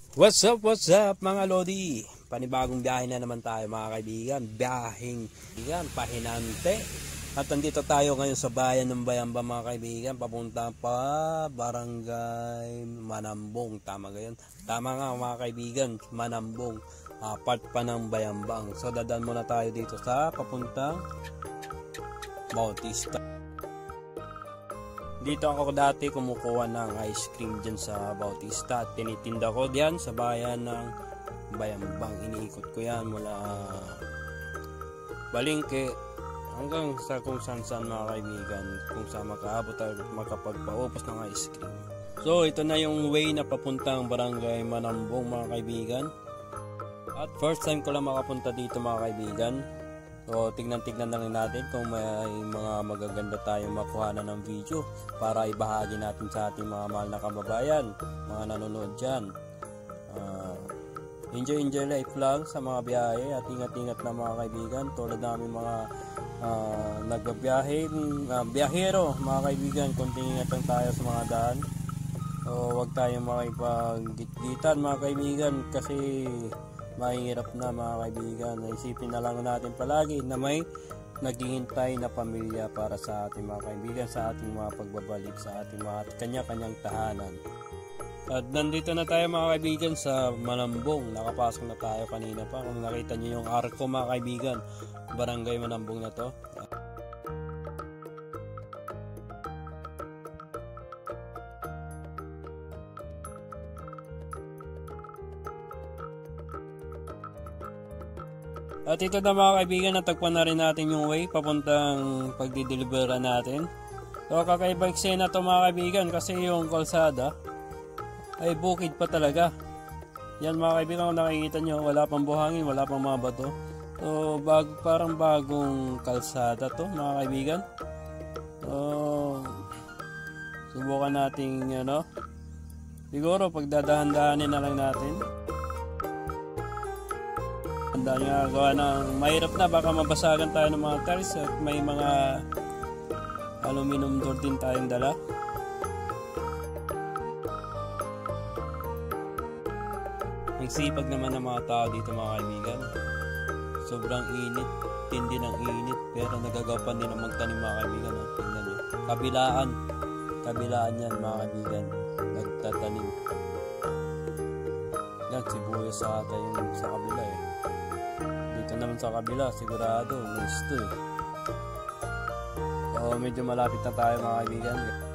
What's up mga Lodi? Panibagong biyahe na naman tayo mga kaibigan. Biyaheng pahinante. At nandito tayo ngayon sa bayan ng Bayamba mga kaibigan. Papunta pa Barangay Manambong. Tama gayon? Tama nga mga kaibigan, Manambong. Part pa ng Bayambang. So dadaan muna tayo dito sa papuntang Bautista. Dito ako dati kumukuha ng ice cream dyan sa Bautista at tinitinda ko dyan sa bayan ng Bayambang. Iniikot ko yan mula Balingke hanggang sa kung saan mga kaibigan, kung saan makaabot at makapagpaupos ng ice cream. So ito na yung way na papuntang Barangay Manambong mga kaibigan. At first time ko lang makapunta dito mga kaibigan. So tignan-tignan na lang natin kung may mga magaganda tayong makuha ng video para ibahagi natin sa ating mga mahal na kababayan, mga nanonood dyan. Enjoy life lang sa mga biyahe at ingat-ingat na mga kaibigan, tulad namin mga nagbabiyahe, biyahero mga kaibigan, kunting ingat lang tayo sa mga daan. So huwag tayong makipag-gitgitan mga kaibigan kasi mahirap na mga kaibigan. Isipin na lang natin palagi na may naghihintay na pamilya para sa ating mga kaibigan, sa ating mga pagbabalik, sa ating mga kanya-kanyang tahanan. At nandito na tayo mga kaibigan sa Manambong. Nakapasok na tayo kanina pa. Kung nakita nyo yung arko mga kaibigan, Barangay Manambong na to. At ito na mga kaibigan, natagpuan na rin natin yung way papuntang pagdideliveran natin. So kakaiba eksena to mga kaibigan kasi yung kalsada ay bukid pa talaga. Yan mga kaibigan, kung nakikita nyo, wala pang buhangin, wala pang mga bato. So parang bagong kalsada to mga kaibigan. So subukan nating siguro pagdadahan-dahanin na lang natin. Handa nga gawa ng mahirap na, baka mabasagan tayo ng mga tiles at may mga aluminum door din tayong dala. Ang sipag naman ng mga tao dito mga kaibigan. Sobrang init, tindi ng init, pero nagagapan din ang magtanim mga kaibigan. Tingnan nyo, kabilaan yan mga kaibigan, nagtatanim. Yan, sibuyas sa ata yung sa kabila eh. Dito naman sa kabila, sigurado, gusto eh. So medyo malapit na tayo mga kaibigan.